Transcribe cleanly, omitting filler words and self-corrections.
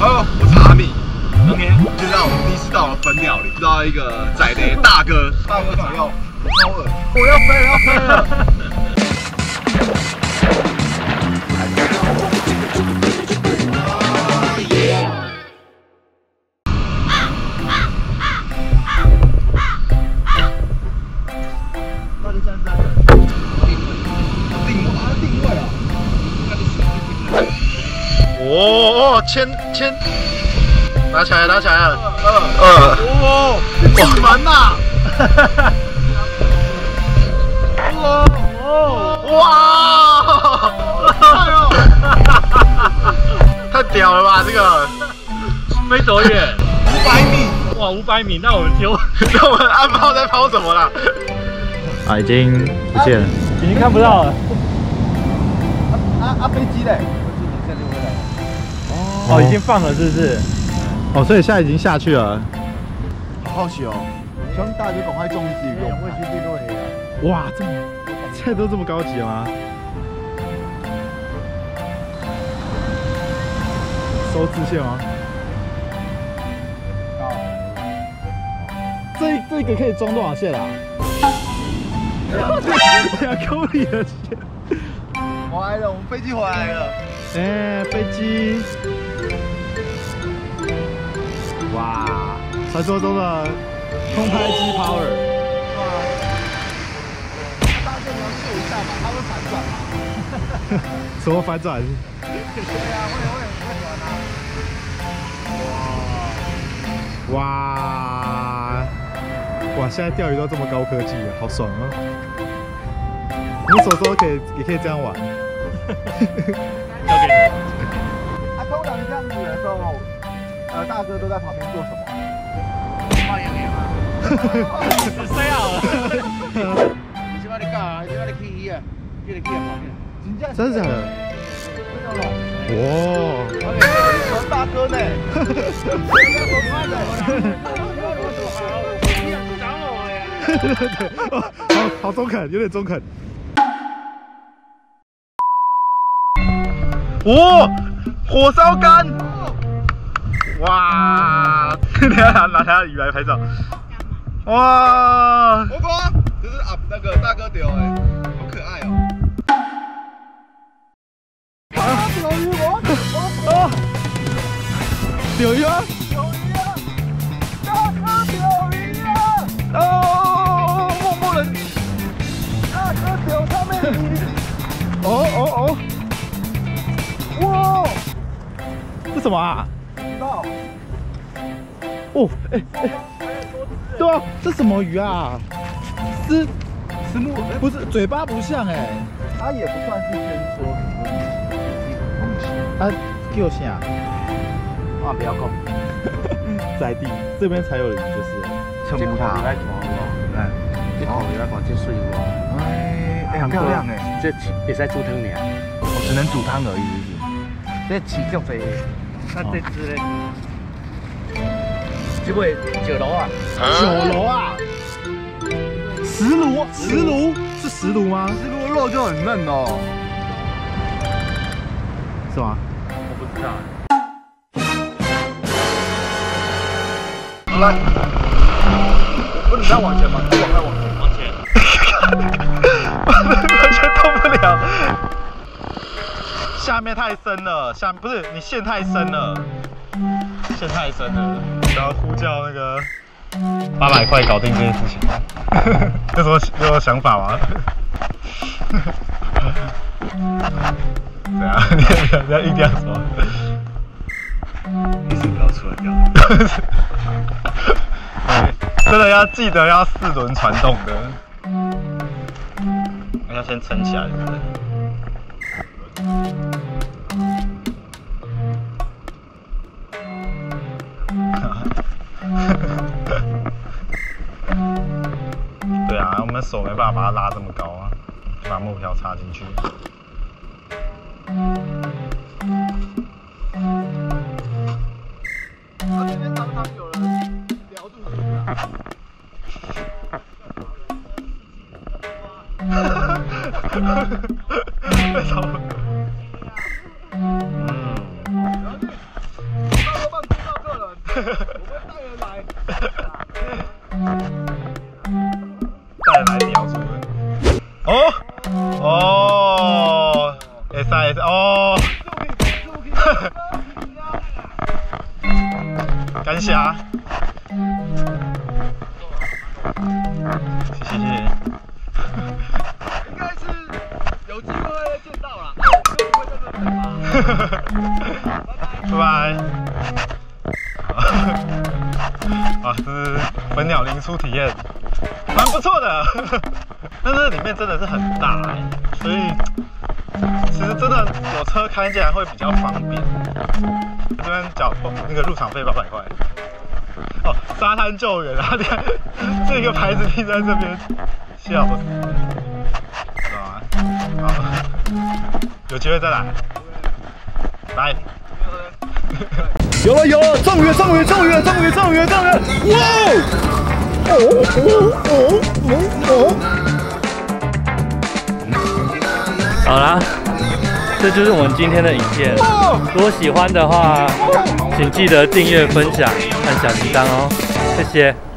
哦，我查米。OK， 就让我们第一次到了粉鸟里，遇到一个仔的大哥，大哥想要超耳，我要飞了，要飞了。 哦，签，拿起来了。 哦，进门呐！哇！太屌了吧，这个飞多远 ？500米！ 哇，500米，那我们丢， 那我们暗炮在抛什么啦？ 啊，已经不见了， 已经看不到了。 飞机嘞？ 哦，已经放了，是不是？ 哦，所以现在已经下去了。 好好奇哦，希望大家赶快种自己用。会去地多里哇，现在都这么高级了吗？收支线吗？这个可以装多少线啊？2公里的线。 回来了，我们飞机回来了。 哎，飞机。哇，传说中的空拍机 power。 大家你要秀一下嘛，它会反转。 什么反转？ 对啊，会转啊。 哇，现在钓鱼都这么高科技了，好爽啊！我们手手也可以这样玩。 交给你。 通常这样子的时候，大哥都在旁边做什么？放烟烟嘛。 只塞好了。 你去哪里搞啊？你去哪里去啊？去旁边。 真的假的？哇！ 传大哥呢？ 好中肯，有点中肯。哦，火烧竿！哇！拿他的鱼来拍照。哇！ 火光，这是那个大哥丢哎，好可爱哦。钓鱼哦！ 钓鱼啊！ 大哥钓鱼啊！ 哦，默人。 大哥钓上面鱼。 哦！ 哇！ 这什么啊？ 不知道。 哦，对啊，这什么鱼啊？石目，不是，嘴巴不像哎。 它也不算是先说明的东西。 啊，叫啥？ 啊，不要讲。 在地这边才有鱼，就是称呼它。你看，你来看这水哇！哎，很漂亮哎。 这也在煮汤呢。 我只能煮汤而已，是不是？这起就肥。 那这只嘞？这位9楼啊 ？9楼啊？石炉是石炉吗？ 石炉的肉就很嫩哦。 是吗？ 我不知道。 来，不能再往前吗？ 往前。 完全动不了。下面太深了，不是你线太深了，然后呼叫那个800块搞定这件事情，有什么想法吗？怎样？你要硬掉什么？ 你是不要出来钓。 真的要记得要4轮传动的，要先撑起来，是不是？对啊，我们手没办法把它拉这么高啊，把木条插进去。 这边常常有人聊肚子啊。 带人来雕出的。哦哦 ，S 哦，感谢啊，谢谢。 应该是有机会会见到啦，就不会在这等吧。 拜拜。啊，这是粉鸟零初体验，蛮不错的。但是里面真的是很大所以其实真的有车开进来会比较方便。这边缴那个入场费800块。哦，沙滩救援啊！你看这个牌子立在这边，笑死，是吧？好，有机会再来，来。有了，中鱼！哇！ 好啦，这就是我们今天的影片。如果喜欢的话，请记得订阅、分享、按小铃铛哦，谢谢。